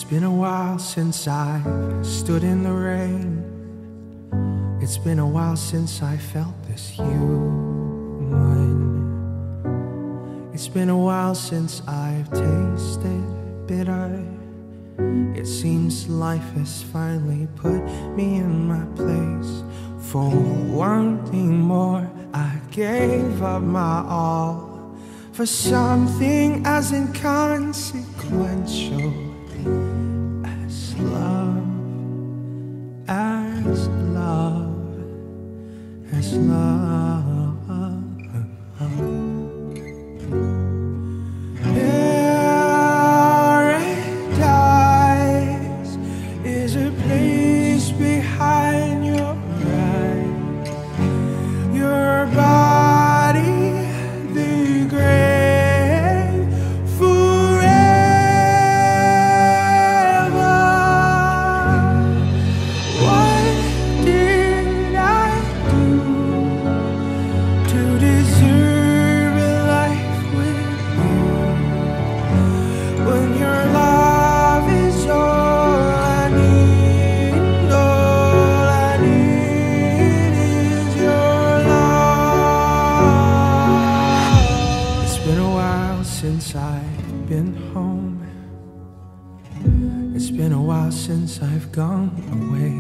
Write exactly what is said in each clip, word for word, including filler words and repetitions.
been a while since I've stood in the rain. It's been a while since I felt this human. It's been a while since I've tasted bitter. It seems life has finally put me in my place. For wanting more, I gave up my all for something as inconsequential as love, as love, as love. Paradise is a place behind your eyes, your body, the grave forever. What did I do to deserve a life with you? When your love is all I need, all I need is your love. It's been a while since I've been home. It's been a while since I've gone away.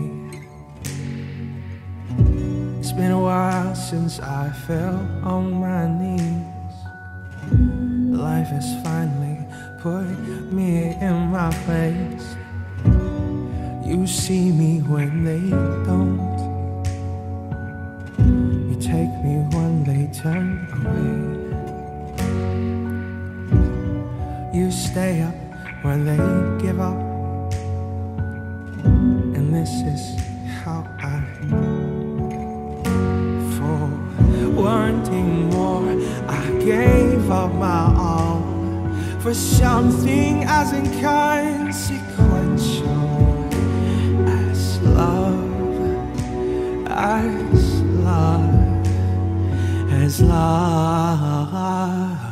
It's been a while since I fell on my knees. Life has finally put me in my place. You see me when they don't. You take me when they turn away. You stay up when they give up. And this is how I fall. Wanting more, I gave up my all for something as inconsequential as love, as love, as love.